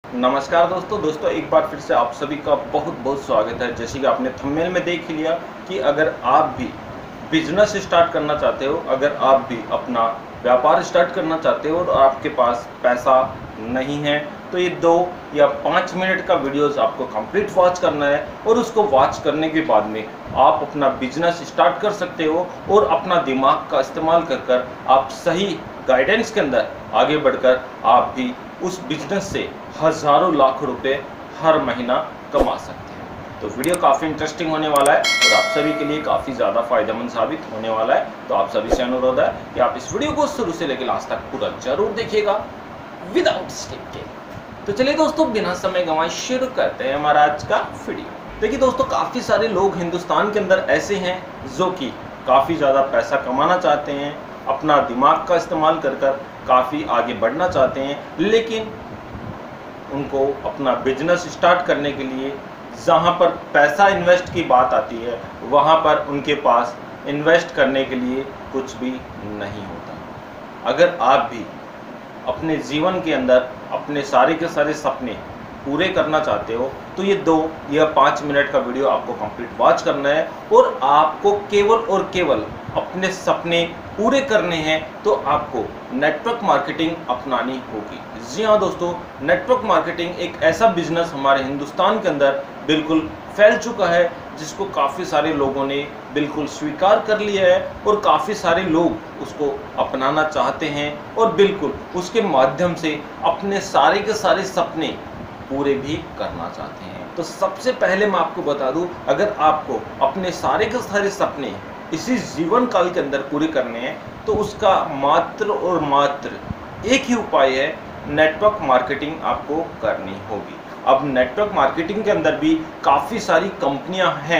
नमस्कार दोस्तों एक बार फिर से आप सभी का बहुत बहुत स्वागत है। जैसे कि आपने थंबनेल में देख लिया कि अगर आप भी बिजनेस स्टार्ट करना चाहते हो, अगर आप भी अपना व्यापार स्टार्ट करना चाहते हो और आपके पास पैसा नहीं है, तो ये 2 या 5 मिनट का वीडियोस आपको कंप्लीट वॉच करना है और उसको वॉच करने के बाद में आप अपना बिजनेस स्टार्ट कर सकते हो और अपना दिमाग का इस्तेमाल कर आप सही गाइडेंस के अंदर आगे बढ़कर आप भी उस बिजनेस से हज़ारों लाख रुपए हर महीना कमा सकते हैं। तो वीडियो काफ़ी इंटरेस्टिंग होने वाला है और आप सभी के लिए काफ़ी ज़्यादा फायदेमंद साबित होने वाला है। तो आप सभी से अनुरोध है कि आप इस वीडियो को शुरू से लेकर लास्ट तक पूरा जरूर देखिएगा विदाउट स्किप के। तो चलिए दोस्तों, बिना समय गंवाए शुरू करते हैं हमारा आज का वीडियो। देखिए दोस्तों, काफ़ी सारे लोग हिंदुस्तान के अंदर ऐसे हैं जो कि काफ़ी ज़्यादा पैसा कमाना चाहते हैं, अपना दिमाग का इस्तेमाल कर काफ़ी आगे बढ़ना चाहते हैं, लेकिन उनको अपना बिजनेस स्टार्ट करने के लिए जहाँ पर पैसा इन्वेस्ट की बात आती है, वहाँ पर उनके पास इन्वेस्ट करने के लिए कुछ भी नहीं होता। अगर आप भी अपने जीवन के अंदर अपने सारे के सारे सपने पूरे करना चाहते हो, तो ये 2 या 5 मिनट का वीडियो आपको कंप्लीट वॉच करना है और आपको केवल और केवल अपने सपने पूरे करने हैं। तो आपको नेटवर्क मार्केटिंग अपनानी होगी। जी हाँ दोस्तों, नेटवर्क मार्केटिंग एक ऐसा बिजनेस हमारे हिंदुस्तान के अंदर बिल्कुल फैल चुका है, जिसको काफ़ी सारे लोगों ने बिल्कुल स्वीकार कर लिया है और काफ़ी सारे लोग उसको अपनाना चाहते हैं और बिल्कुल उसके माध्यम से अपने सारे के सारे सपने पूरे भी करना चाहते हैं। तो सबसे पहले मैं आपको बता दूं, अगर आपको अपने सारे के सारे सपने इसी जीवन काल के अंदर पूरे करने हैं, तो उसका मात्र और मात्र एक ही उपाय है, नेटवर्क मार्केटिंग आपको करनी होगी। अब नेटवर्क मार्केटिंग के अंदर भी काफ़ी सारी कंपनियां हैं।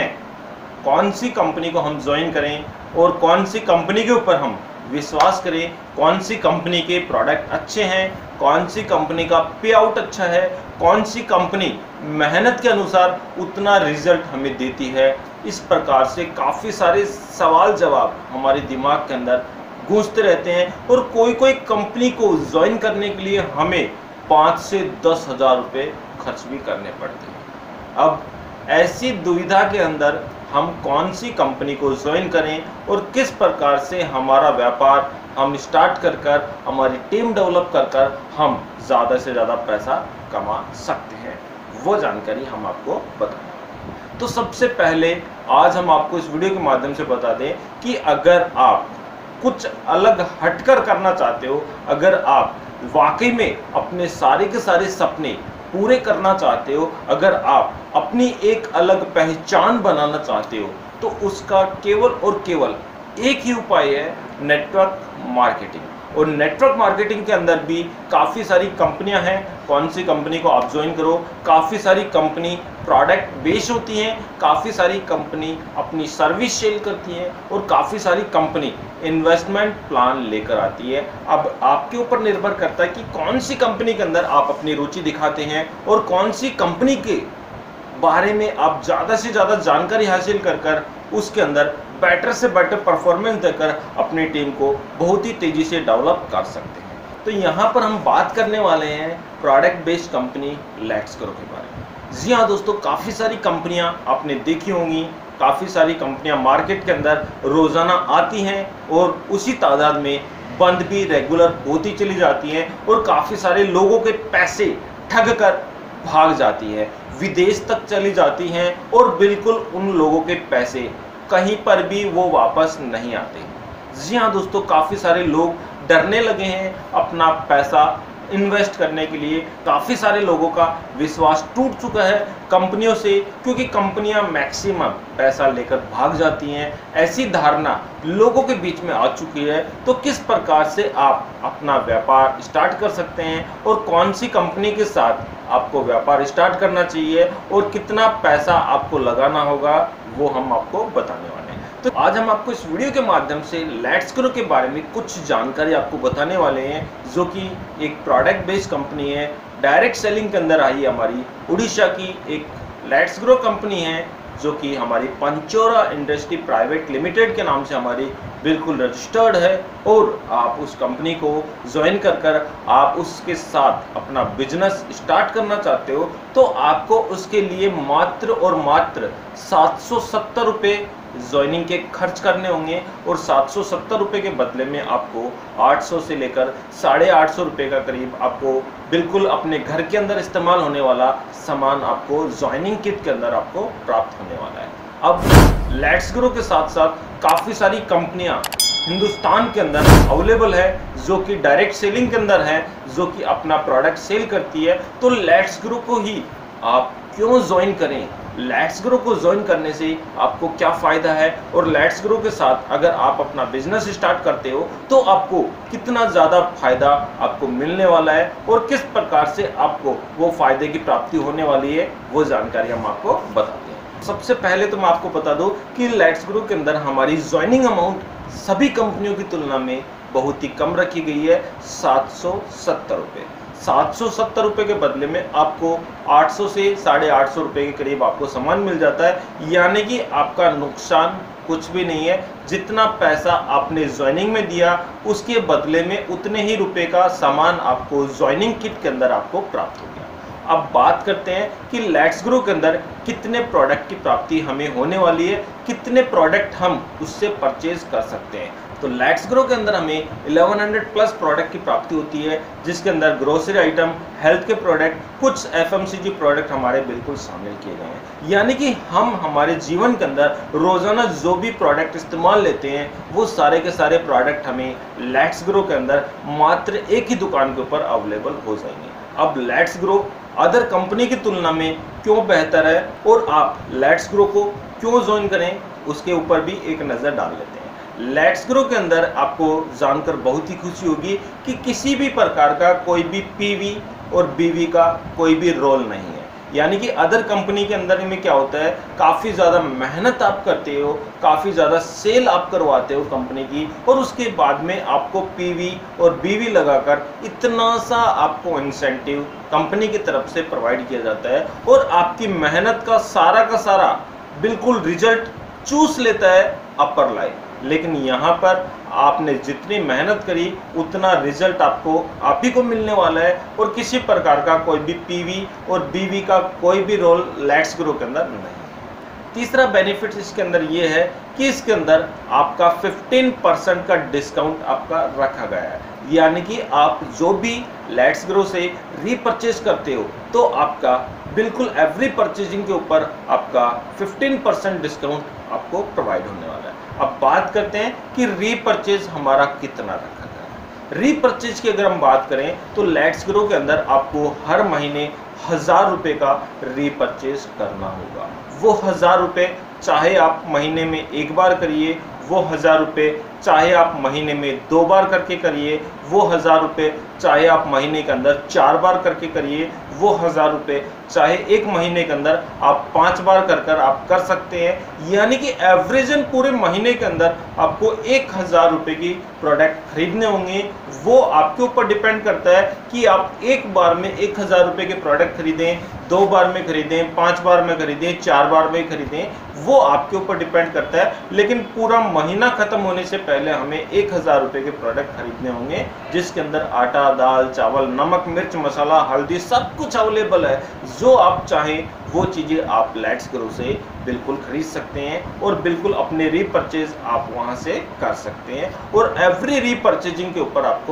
कौन सी कंपनी को हम ज्वाइन करें और कौन सी कंपनी के ऊपर हम विश्वास करें, कौन सी कंपनी के प्रोडक्ट अच्छे हैं, कौन सी कंपनी का पे आउट अच्छा है, कौन सी कंपनी मेहनत के अनुसार उतना रिजल्ट हमें देती है, इस प्रकार से काफ़ी सारे सवाल जवाब हमारे दिमाग के अंदर गूंजते रहते हैं। और कोई कोई कंपनी को ज्वाइन करने के लिए हमें 5 से 10 हज़ार रुपये खर्च भी करने पड़ते हैं। अब ऐसी दुविधा के अंदर हम कौन सी कंपनी को ज्वाइन करें और किस प्रकार से हमारा व्यापार हम स्टार्ट कर हमारी टीम डेवलप कर हम ज़्यादा से ज़्यादा पैसा कमा सकते हैं, वो जानकारी हम आपको बताएं। तो सबसे पहले आज हम आपको इस वीडियो के माध्यम से बता दें कि अगर आप कुछ अलग हटकर करना चाहते हो, अगर आप वाकई में अपने सारे के सारे सपने पूरे करना चाहते हो, अगर आप अपनी एक अलग पहचान बनाना चाहते हो, तो उसका केवल और केवल एक ही उपाय है, नेटवर्क मार्केटिंग। और नेटवर्क मार्केटिंग के अंदर भी काफ़ी सारी कंपनियां हैं। कौन सी कंपनी को आप ज्वाइन करो, काफ़ी सारी कंपनी प्रोडक्ट बेच होती हैं, काफ़ी सारी कंपनी अपनी सर्विस सेल करती हैं और काफ़ी सारी कंपनी इन्वेस्टमेंट प्लान लेकर आती है। अब आपके ऊपर निर्भर करता है कि कौन सी कंपनी के अंदर आप अपनी रुचि दिखाते हैं और कौन सी कंपनी के बारे में आप ज़्यादा से ज़्यादा जानकारी हासिल कर उसके अंदर बेटर से बेटर परफॉर्मेंस देकर अपनी टीम को बहुत ही तेज़ी से डेवलप कर सकते हैं। तो यहाँ पर हम बात करने वाले हैं product based company let's grow के बारे में। जी हाँ दोस्तों, काफ़ी सारी कंपनियाँ आपने देखी होंगी, काफ़ी सारी कंपनियाँ मार्केट के अंदर रोज़ाना आती हैं और उसी तादाद में बंद भी रेगुलर होती चली जाती हैं और काफ़ी सारे लोगों के पैसे ठग कर भाग जाती है, विदेश तक चली जाती हैं और बिल्कुल उन लोगों के पैसे कहीं पर भी वो वापस नहीं आते। जी हाँ दोस्तों, काफ़ी सारे लोग डरने लगे हैं अपना पैसा इन्वेस्ट करने के लिए। काफ़ी सारे लोगों का विश्वास टूट चुका है कंपनियों से, क्योंकि कंपनियां मैक्सिमम पैसा लेकर भाग जाती हैं। ऐसी धारणा लोगों के बीच में आ चुकी है। तो किस प्रकार से आप अपना व्यापार स्टार्ट कर सकते हैं और कौन सी कंपनी के साथ आपको व्यापार स्टार्ट करना चाहिए और कितना पैसा आपको लगाना होगा, वो हम आपको बताने वाले हैं। तो आज हम आपको इस वीडियो के माध्यम से लेट्स ग्रो के बारे में कुछ जानकारी आपको बताने वाले हैं, जो कि एक प्रोडक्ट बेस्ड कंपनी है, डायरेक्ट सेलिंग के अंदर आई है। हमारी उड़ीसा की एक लेट्स ग्रो कंपनी है, जो कि हमारी पंचोरा इंडस्ट्री प्राइवेट लिमिटेड के नाम से हमारी बिल्कुल रजिस्टर्ड है, और आप उस कंपनी को ज्वाइन कर आप उसके साथ अपना बिजनेस स्टार्ट करना चाहते हो, तो आपको उसके लिए मात्र और मात्र 770 रुपये ज्वाइनिंग के खर्च करने होंगे, और 770 रुपये के बदले में आपको 800 से लेकर 850 रुपये का करीब आपको बिल्कुल अपने घर के अंदर इस्तेमाल होने वाला सामान आपको ज्वाइनिंग किट के अंदर आपको प्राप्त होने वाला है। अब लेट्स ग्रो के साथ साथ काफ़ी सारी कंपनियां हिंदुस्तान के अंदर अवेलेबल है, जो कि डायरेक्ट सेलिंग के अंदर है, जो कि अपना प्रोडक्ट सेल करती है। तो लेट्स ग्रो को ही आप क्यों ज्वाइन करें, लेट्स ग्रो को ज्वाइन करने से आपको क्या फ़ायदा है, और लेट्स ग्रो के साथ अगर आप अपना बिजनेस स्टार्ट करते हो तो आपको कितना ज़्यादा फ़ायदा आपको मिलने वाला है, और किस प्रकार से आपको वो फ़ायदे की प्राप्ति होने वाली है, वो जानकारी हम आपको बताते हैं। सबसे पहले तो मैं आपको बता दूं कि लेट्स ग्रो के अंदर हमारी ज्वाइनिंग अमाउंट सभी कंपनियों की तुलना में बहुत ही कम रखी गई है, 770 रुपये। 770 रुपये के बदले में आपको 800 से 850 रुपये के करीब आपको सामान मिल जाता है, यानी कि आपका नुकसान कुछ भी नहीं है। जितना पैसा आपने ज्वाइनिंग में दिया उसके बदले में उतने ही रुपए का सामान आपको ज्वाइनिंग किट के अंदर आपको प्राप्त हो गया। अब बात करते हैं कि लेट्स ग्रो के अंदर कितने प्रोडक्ट की प्राप्ति हमें होने वाली है, कितने प्रोडक्ट हम उससे परचेज कर सकते हैं। तो लेट्स ग्रो के अंदर हमें 1100 प्लस प्रोडक्ट की प्राप्ति होती है, जिसके अंदर ग्रोसरी आइटम, हेल्थ के प्रोडक्ट, कुछ FMCG प्रोडक्ट हमारे बिल्कुल शामिल किए गए हैं। यानी कि हम हमारे जीवन के अंदर रोजाना जो भी प्रोडक्ट इस्तेमाल लेते हैं वो सारे के सारे प्रोडक्ट हमें लेट्स ग्रो के अंदर मात्र एक ही दुकान के ऊपर अवेलेबल हो जाएंगे। अब लेट्स ग्रो अदर कंपनी की तुलना में क्यों बेहतर है और आप लेट्स ग्रो को क्यों ज्वाइन करें, उसके ऊपर भी एक नज़र डाल लेते हैं। लेट्स ग्रो के अंदर आपको जानकर बहुत ही खुशी होगी कि किसी भी प्रकार का कोई भी PV और BV का कोई भी रोल नहीं है। यानी कि अदर कंपनी के अंदर में क्या होता है, काफ़ी ज़्यादा मेहनत आप करते हो, काफ़ी ज़्यादा सेल आप करवाते हो कंपनी की, और उसके बाद में आपको PV और BV लगाकर इतना सा आपको इंसेंटिव कंपनी की तरफ से प्रोवाइड किया जाता है, और आपकी मेहनत का सारा बिल्कुल रिजल्ट चूस लेता है अपर लाइफ। लेकिन यहाँ पर आपने जितनी मेहनत करी उतना रिजल्ट आपको आप ही को मिलने वाला है, और किसी प्रकार का कोई भी PV और BV का कोई भी रोल लेट्स ग्रो के अंदर नहीं है। तीसरा बेनिफिट इसके अंदर ये है कि इसके अंदर आपका 15% का डिस्काउंट आपका रखा गया है। यानी कि आप जो भी लेट्स ग्रो से रीपरचेज करते हो तो आपका बिल्कुल एवरी परचेजिंग के ऊपर आपका 15% डिस्काउंट आपको प्रोवाइड होने वाला है। अब बात करते हैं कि रीपरचेज हमारा कितना रखा गया है। रीपरचेज की अगर हम बात करें तो लेट्स ग्रो के अंदर आपको हर महीने 1000 रुपये का रीपरचेज करना होगा। वो 1000 रुपये चाहे आप महीने में एक बार करिए, वो 1000 रुपये चाहे आप महीने में 2 बार करके करिए, वो 1000 रुपये चाहे आप महीने के अंदर 4 बार करके करिए, वो 1000 रुपये चाहे एक महीने के अंदर आप 5 बार कर आप कर सकते हैं। यानी कि एवरेजन पूरे महीने के अंदर आपको 1000 रुपये की प्रोडक्ट खरीदने होंगे। वो आपके ऊपर डिपेंड करता है कि आप एक बार में 1000 रुपये के प्रोडक्ट खरीदें, 2 बार में खरीदें, 5 बार में खरीदें, 4 बार में खरीदें, वो आपके ऊपर डिपेंड करता है। लेकिन पूरा महीना खत्म होने से पहले हमें 1000 रुपये के प्रोडक्ट खरीदने होंगे, जिसके अंदर आटा, दाल, चावल, नमक, मिर्च, मसाला, हल्दी सब कुछ अवेलेबल है। जो आप चाहें वो चीज़ें आप लेट्स ग्रो से बिल्कुल खरीद सकते हैं, और बिल्कुल अपने रीपरचेज आप वहां से कर सकते हैं। और एवरी रीपरचेजिंग के ऊपर आपको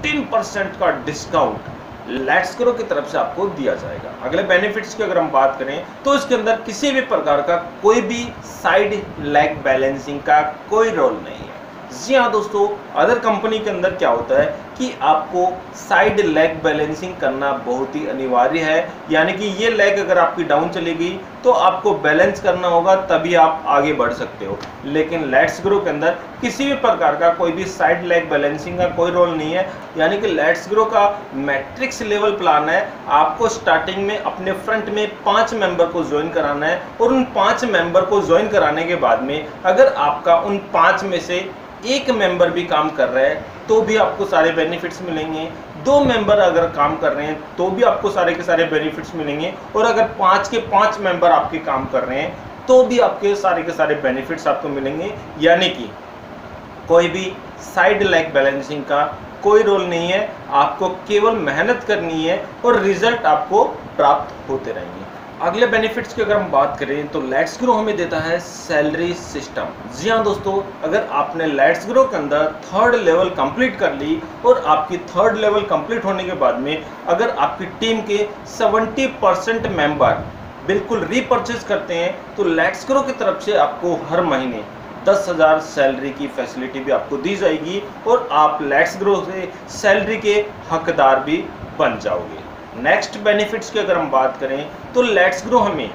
15% का डिस्काउंट लेट्स ग्रो की तरफ से आपको दिया जाएगा। अगले बेनिफिट्स की अगर हम बात करें तो इसके अंदर किसी भी प्रकार का कोई भी साइड लेग बैलेंसिंग का कोई रोल नहीं है। जी हाँ दोस्तों, अदर कंपनी के अंदर क्या होता है कि आपको साइड लेग बैलेंसिंग करना बहुत ही अनिवार्य है। यानी कि ये लेग अगर आपकी डाउन चली गई तो आपको बैलेंस करना होगा, तभी आप आगे बढ़ सकते हो। लेकिन लेट्स ग्रो के अंदर किसी भी प्रकार का कोई भी साइड लेग बैलेंसिंग का कोई रोल नहीं है। यानी कि लेट्स ग्रो का मैट्रिक्स लेवल प्लान है। आपको स्टार्टिंग में अपने फ्रंट में 5 मेंबर को ज्वाइन कराना है, और उन 5 मेंबर को ज्वाइन कराने के बाद में अगर आपका उन 5 में से एक मेंबर भी काम कर रहा है तो भी आपको सारे बेनिफिट्स मिलेंगे। 2 मेंबर अगर काम कर रहे हैं तो भी आपको सारे के सारे बेनिफिट्स मिलेंगे, और अगर 5 के 5 मेंबर आपके काम कर रहे हैं तो भी आपके के सारे बेनिफिट्स आपको मिलेंगे। यानी कि कोई भी साइड लाइक बैलेंसिंग का कोई रोल नहीं है, आपको केवल मेहनत करनी है और रिजल्ट आपको प्राप्त होते रहेंगे। अगले बेनिफिट्स की अगर हम बात करें तो लेट्स ग्रो हमें देता है सैलरी सिस्टम। जी हाँ दोस्तों, अगर आपने लेट्स ग्रो के अंदर 3rd लेवल कंप्लीट कर ली और आपकी 3rd लेवल कंप्लीट होने के बाद में अगर आपकी टीम के 70% मेंबर बिल्कुल रीपर्चेज करते हैं तो लेट्स ग्रो की तरफ से आपको हर महीने 10,000 सैलरी की फैसिलिटी भी आपको दी जाएगी और आप लेट्स ग्रो से सैलरी के हकदार भी बन जाओगे। नेक्स्ट बेनिफिट्स की अगर हम बात करें तो लेट्स ग्रो हमें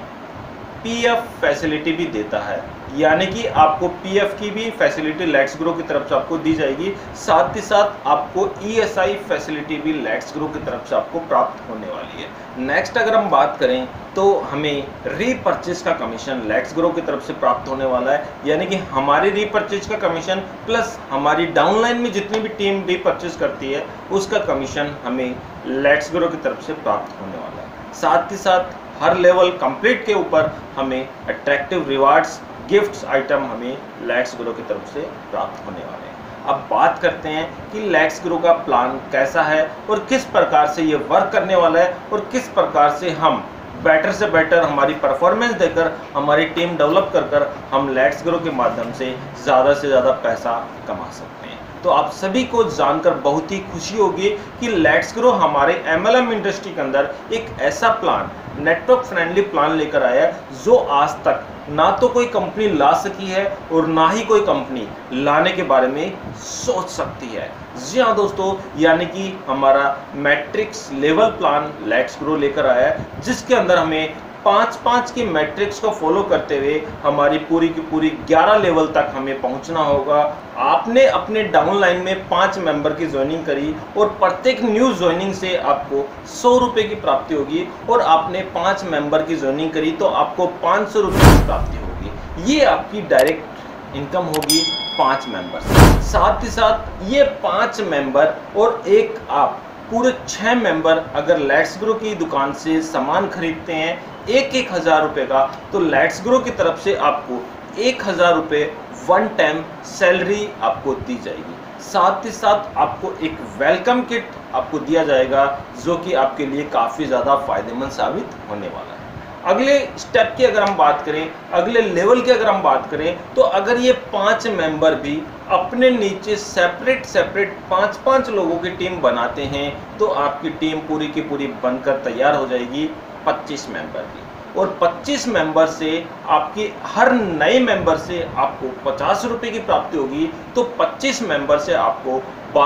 पीएफ फैसिलिटी भी देता है। यानी कि आपको पीएफ की भी फैसिलिटी लेट्स ग्रो की तरफ से आपको दी जाएगी, साथ ही साथ आपको ईएसआई फैसिलिटी भी लेट्स ग्रो की तरफ से आपको प्राप्त होने वाली है। नेक्स्ट अगर हम बात करें तो हमें रीपर्चेज का कमीशन लेट्स ग्रो की तरफ से प्राप्त होने वाला है। यानी कि हमारी रीपर्चेज का कमीशन प्लस हमारी डाउनलाइन में जितनी भी टीम रीपर्चेज करती है उसका कमीशन हमें लेट्स ग्रो की तरफ से प्राप्त होने वाला है। साथ ही साथ हर लेवल कंप्लीट के ऊपर हमें अट्रैक्टिव रिवार्ड्स गिफ्ट्स आइटम हमें लेट्स ग्रो की तरफ से प्राप्त होने वाले हैं। अब बात करते हैं कि लेट्स ग्रो का प्लान कैसा है और किस प्रकार से ये वर्क करने वाला है और किस प्रकार से हम बेटर से बेटर हमारी परफॉर्मेंस देकर हमारी टीम डेवलप कर हम लेट्स ग्रो के माध्यम से ज़्यादा पैसा कमा सकते हैं। तो आप सभी को जानकर बहुत ही खुशी होगी कि लेट्स ग्रो हमारे MLM इंडस्ट्री के अंदर एक ऐसा प्लान, नेटवर्क फ्रेंडली प्लान लेकर आया है जो आज तक ना तो कोई कंपनी ला सकी है और ना ही कोई कंपनी लाने के बारे में सोच सकती है। जी हाँ दोस्तों, यानी कि हमारा matrix level plan let's grow लेकर आया है जिसके अंदर हमें 5-5 की मैट्रिक्स को फॉलो करते हुए हमारी पूरी की पूरी 11 लेवल तक हमें पहुंचना होगा। आपने अपने डाउनलाइन में 5 मेंबर की ज्वाइनिंग करी और प्रत्येक न्यू ज्वाइनिंग से आपको 100 रुपये की प्राप्ति होगी और आपने 5 मेंबर की ज्वाइनिंग करी तो आपको 500 रुपये की प्राप्ति होगी। ये आपकी डायरेक्ट इनकम होगी 5 मेंबर से। साथ ही साथ ये 5 मेंबर और एक आप पूरे 6 मेंबर अगर लेट्स ग्रो की दुकान से सामान खरीदते हैं 1,000 रुपये का तो लेट्स ग्रो की तरफ से आपको 1,000 रुपये वन टाइम सैलरी आपको दी जाएगी। साथ ही साथ आपको एक वेलकम किट आपको दिया जाएगा जो कि आपके लिए काफ़ी ज़्यादा फायदेमंद साबित होने वाला है। अगले स्टेप की अगर हम बात करें, अगले लेवल की अगर हम बात करें तो अगर ये 5 मेंबर भी अपने नीचे सेपरेट 5-5 लोगों की टीम बनाते हैं तो आपकी टीम पूरी की पूरी बनकर तैयार हो जाएगी 25 मेंबर की। और 25 मेंबर से आपकी हर नए मेंबर से आपको 50 रुपये की प्राप्ति होगी तो 25 मेंबर से आपको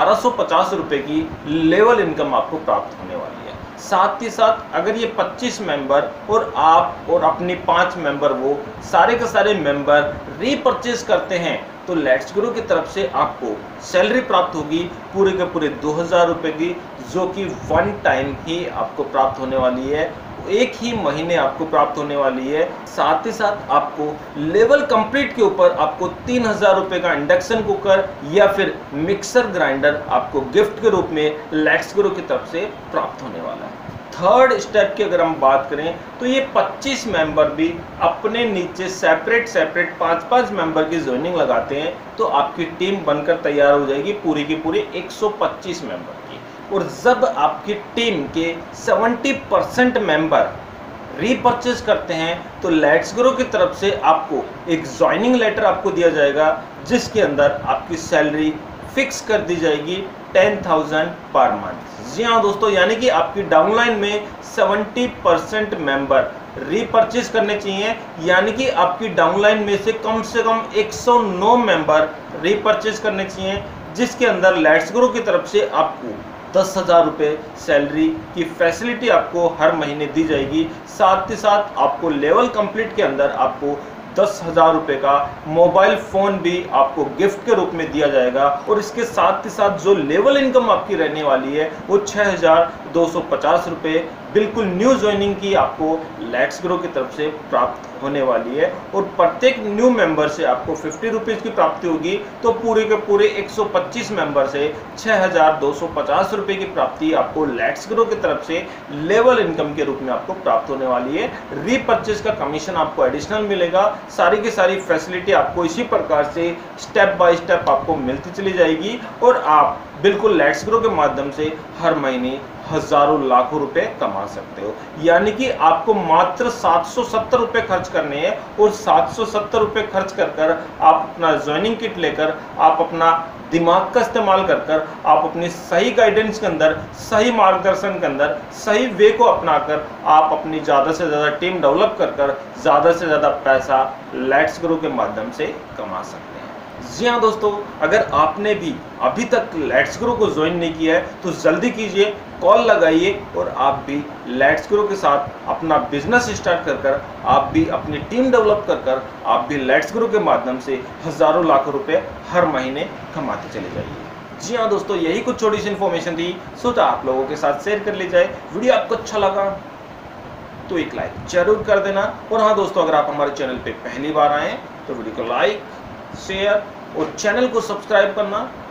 1250 रुपये की लेवल इनकम आपको प्राप्त होने वाली है। साथ ही साथ अगर ये 25 मेंबर और आप और अपनी 5 मेंबर वो सारे के सारे मेंबर रीपर्चेज करते हैं तो लेट्स ग्रो की तरफ से आपको सैलरी प्राप्त होगी पूरे के पूरे 2,000 रुपये की जो कि वन टाइम ही आपको प्राप्त होने वाली है, एक ही महीने आपको प्राप्त होने वाली है। साथ ही साथ आपको लेवल कंप्लीट के ऊपर आपको 3,000 रुपये का इंडक्शन कुकर या फिर मिक्सर ग्राइंडर आपको गिफ्ट के रूप में लेट्स ग्रो की तरफ से प्राप्त होने वाला है। 3rd स्टेप की अगर हम बात करें तो ये 25 मेंबर भी अपने नीचे सेपरेट 5-5 मेंबर की ज्वाइनिंग लगाते हैं तो आपकी टीम बनकर तैयार हो जाएगी पूरी की पूरी 125 मेंबर की। और जब आपकी टीम के 70% मेंबर रीपर्चेज करते हैं तो लेट्स ग्रो की तरफ से आपको एक ज्वाइनिंग लेटर आपको दिया जाएगा जिसके अंदर आपकी सैलरी फिक्स कर दी जाएगी 10,000 पर मंथ। जी हाँ दोस्तों, यानी कि आपकी डाउनलाइन में 70% मेंबर रीपर्चेज करने चाहिए, यानी कि आपकी डाउनलाइन में से कम 109 मेंबर रीपर्चेज करने चाहिए जिसके अंदर लेट्स ग्रो की तरफ से आपको 10,000 रुपये सैलरी की फैसिलिटी आपको हर महीने दी जाएगी। साथ ही साथ आपको लेवल कंप्लीट के अंदर आपको 10,000 रुपये का मोबाइल फ़ोन भी आपको गिफ्ट के रूप में दिया जाएगा। और इसके साथ के साथ जो लेवल इनकम आपकी रहने वाली है वो 6,250 रुपये बिल्कुल न्यू ज्वाइनिंग की आपको लेट्स ग्रो की तरफ से प्राप्त होने वाली है। और प्रत्येक न्यू मेंबर से आपको 50 रुपीज़ की प्राप्ति होगी, तो पूरे के पूरे 125 मेंबर से 6,250 रुपये की प्राप्ति आपको लेट्स ग्रो की तरफ से लेवल इनकम के रूप में आपको प्राप्त होने वाली है। रीपर्चेज का कमीशन आपको एडिशनल मिलेगा। सारी की सारी फैसिलिटी आपको इसी प्रकार से स्टेप बाय स्टेप आपको मिलती चली जाएगी और आप बिल्कुल लेट्स ग्रो के माध्यम से हर महीने हजारों लाखों रुपए कमा सकते हो। यानी कि आपको मात्र 770 रुपये खर्च करने हैं और 770 रुपये खर्च कर कर आप अपना ज्वाइनिंग किट लेकर आप अपना दिमाग का इस्तेमाल कर कर आप अपनी सही गाइडेंस के अंदर, सही मार्गदर्शन के अंदर, सही वे को अपनाकर आप अपनी ज़्यादा से ज़्यादा टीम डेवलप कर कर ज़्यादा से ज़्यादा पैसा लेट्स ग्रो के माध्यम से कमा सकते हैं। जी हाँ दोस्तों, अगर आपने भी अभी तक लेट्स ग्रो को ज्वाइन नहीं किया है तो जल्दी कीजिए, कॉल लगाइए और आप भी लेट्स ग्रो के साथ अपना बिजनेस स्टार्ट कर कर आप भी अपनी टीम डेवलप कर कर आप भी लेट्स ग्रो के माध्यम से हजारों लाखों रुपए हर महीने कमाते चले जाइए। जी हाँ दोस्तों, यही कुछ छोटी सी इन्फॉर्मेशन थी, सोचा आप लोगों के साथ शेयर कर ली जाए। वीडियो आपको अच्छा लगा तो एक लाइक जरूर कर देना। और हाँ दोस्तों, अगर आप हमारे चैनल पे पहली बार आए तो वीडियो को लाइक, शेयर और चैनल को सब्सक्राइब करना